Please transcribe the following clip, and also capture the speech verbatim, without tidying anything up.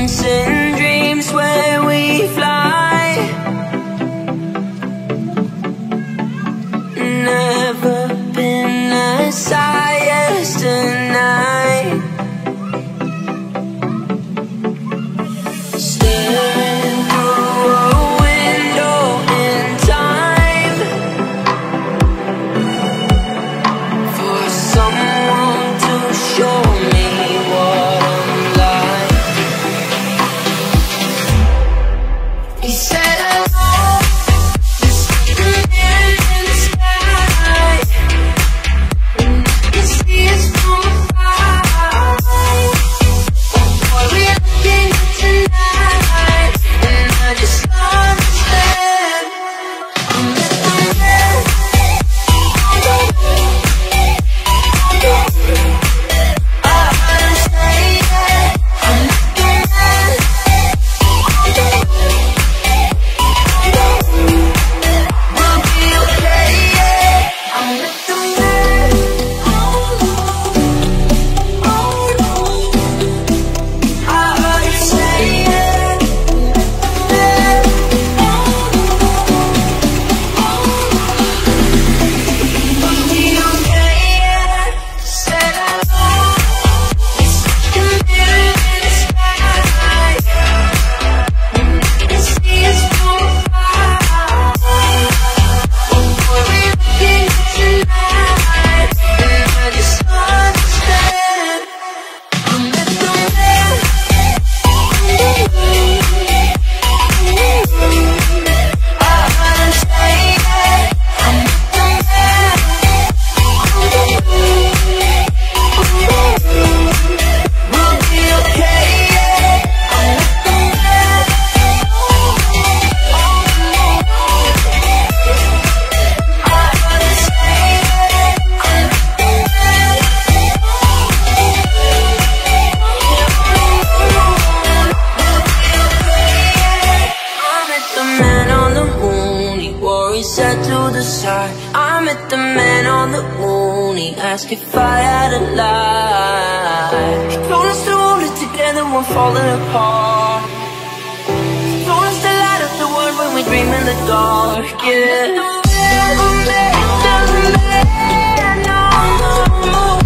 chasing dreams where we fly. Never been as high as tonight. Staring through a window in time for someone to show me what I'm like. He said hello, just a man in the sky, and I can see us from afar. Boy, we're looking at tonight, and I just understand. I'm at the man. I understand. I'm at the man. We'll be okay, yeah. I'm at the man. Oh no, oh no. I heard you say it. Man, oh no, oh no. We'll be okay, yeah. Said hello. It's like a mirror in the sky. And I can see us from afar. Oh boy, we're looking at tonight, and I just understand. I'm at the man. I understand. I'm at the man. We'll be okay, yeah. I'm at the man. I understand. I'm at the man. I'm at the man on the moon, he wore his hat to the side. I met the man on the moon, he asked if I had a life. He told us to hold it together, we're falling apart. He told us to light up the world when we dream in the dark, yeah. I'm at the man, oh, oh, oh.